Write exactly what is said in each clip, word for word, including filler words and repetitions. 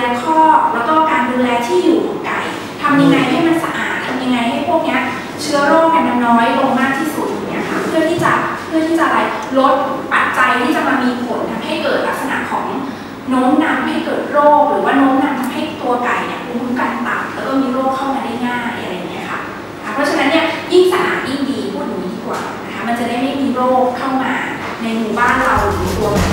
คอกแล้วก็การดูแลที่อยู่ของไก่ทำยังไงให้มันสะอาดทำยังไงให้พวกนี้เชื้อโรคเนี่ยมันน้อยลงมากที่สุดอย่างเงี้ยค่ะเพื่อที่จะเพื่อที่จะอะไรลดปัจจัยที่จะมามีผลทำให้เกิดลักษณะของโน้มนำให้เกิดโรคหรือว่าโน้มนำทำให้ตัวไก่เนี่ยภูมิคุ้มกันต่ำแล้วก็มีโรคเข้ามาได้ง่ายอะไรอย่างเงี้ยค่ะเพราะฉะนั้นเนี่ยยิ่งสะอาดยิ่งดีพูดอย่างนี้ดีกว่านะคะมันจะได้ไม่มีโรคเข้ามาในหมู่บ้านเราหรือตัวมัน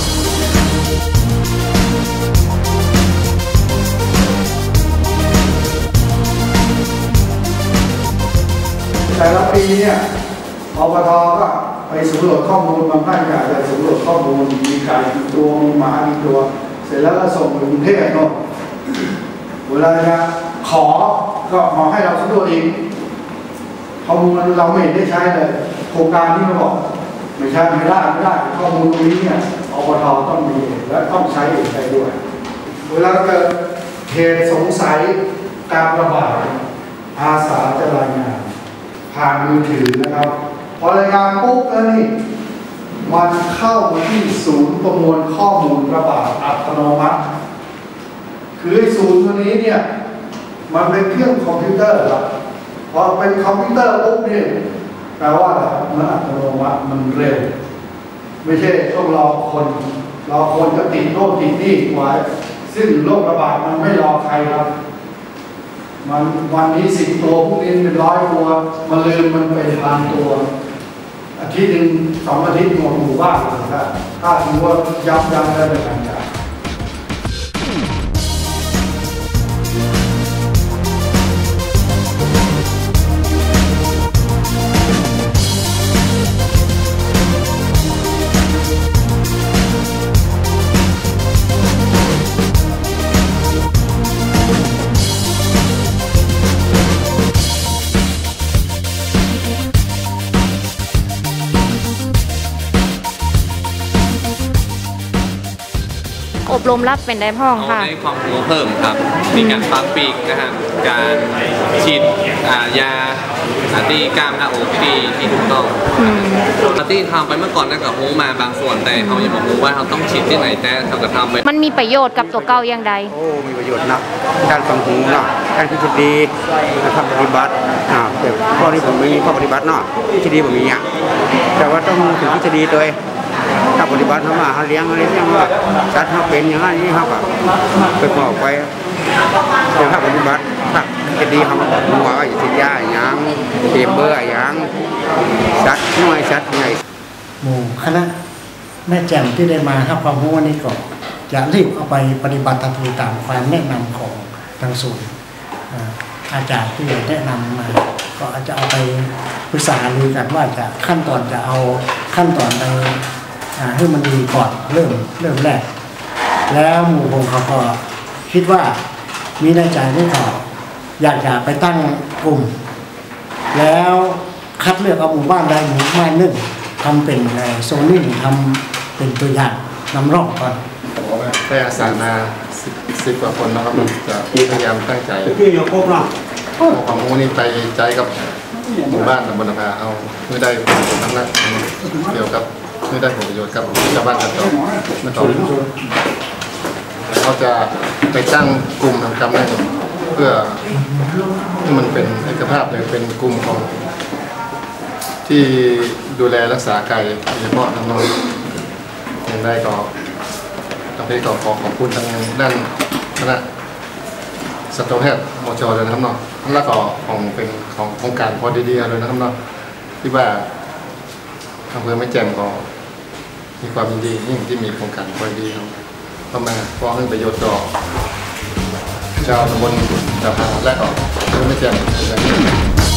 แต่ละปีเนี่ยอบต.ก็ไปสำรวจข้อมูลบางท่านอยากจะสำรวจข้อมูลมีไก่กี่ตัวมีหมากี่ตัวเสร็จแล้วก็ส่งไปกรุงเทพเนาะเวลาจะขอก็มาให้เราสำรวจอีกข้อมูลเราไม่ได้ใช้เลยโครงการที่เราบอกไม่ใช่ไม่ได้ไม่ได้ข้อมูลตรงนี้เนี่ยอบต.ต้องมีและต้องใช้เองได้ด้วยเวลาเกิดเหตุสงสัยการระบาดอาสาจะรายงานผ่านมือถือนะครับพอรายงานปุ๊บแล้วนี่มันเข้ามาที่ศูนย์ประมวลข้อมูลระบาดอัตโนมัติคือไอ้ศูนย์ตัวนี้เนี่ยมันเป็นเครื่องคอมพิวเตอร์ครับพอเป็นคอมพิวเตอร์ปุ๊บเนี่ยแปลว่าอะไรมันอัตโนมัติมันเร็วไม่ใช่ต้องรอคนรอคนจะติดโรคติดนี่ไว้ซึ่งโรคระบาดมันไม่รอใครครับมันวันนี้สิบตัวพรุ่งนี้เป็นร้อยตัวมันลืมมันเป็นพันตัวอาทิตย์หนึ่งสองอาทิตย์หมดหมู่บ้านเลยครับถ้าถือว่าย้ำย้ำได้เป็นการจ่ายอบรมรับเป็นได้พ่องค่ะได้ความรู้เพิ่มครับมีการฟังปีกนะครับการฉีดยาที่กล้ามหน้าอกที่ที่ถูกต้องที่ทำไปเมื่อก่อนนั่นกับรู้มาบางส่วนแต่เขายังบอกรู้ว่าเขาต้องฉีดที่ไหนแต่เขาจะทำไปมันมีประโยชน์กับตัวเก่าอย่างใดโอ้มีประโยชน์นะการฟังหูเนาะการคิดดีนะครับปฏิบัติอ่าแต่ข้อนี้ผมไม่มีข้อปฏิบัติเนาะที่ดีผมมีอ่ะแต่ว่าต้องถึงที่ดีตัวถ้าปฏิบัติเขามาเขาเลี้ยงอะไรเลี้ยงว่าสัตว์เขาเป็นอย่างนี้เขาแบบไปบอกไปแต่ถ้าปฏิบัติถ้าจะดีเขาบอกว่าอย่าทิ้งยาอย่างเก็บเบอร์อย่างสัตว์น้อยสัตว์ใหญ่หมู่คณะแม่แจ่มที่ได้มาให้ความรู้วันนี้ก็จะรีบเอาไปปฏิบัติตามตามความแนะนำของทางศูนย์อาจารย์ที่แนะนำมาก็อาจจะเอาไปปรึกษาดูกันว่าจะขั้นตอนจะเอาขั้นตอนในให้มันดีก่อนเริ่มเริ่มแรกแล้วหมู่ผมเขาก็คิดว่ามีในใจไม่พออยากจะไปตั้งกลุ่มแล้วคัดเลือกเอาหมู่บ้านใดหมู่บ้านหนึ่งทำเป็นโซนนิ่งทำเป็นตัวอย่างนำร่องก่อนได้อาสามาสิบสิบกว่าคนนะครับจะพยายามตั้งใจเอาความรู้นี่ไปใจกับหมู่บ้านตำบลนาเอาเมื่อได้ผลทั้งนั้นเกี่ยวกับเมื่อได้ผลประโยชน์กับชาวบ้านกันต่อเมื่อต่อเขาจะไปตั้งกลุ่มทำกรรมได้เพื่อให้มันเป็นเอกภาพเลยเป็นกลุ่มของที่ดูแลรักษาไก่โดยเฉพาะน้องๆอย่างได้ก็ตอนนี้ก็ขอขอบคุณทางด้านคณะสัตวแพทย์มชเลยนะครับเนาะแล้วก็ของเป็นของโครงการพอดีๆเลยนะครับเนาะที่ว่าอำเภอแม่แจ่มก็มีความยินดียิ่งที่มีโครงการพอดีครับเข้ามาเพราะให้ประโยชน์ต่อชาวตำบลตะพาและก็อำเภอแม่แจ่มอย่างนี้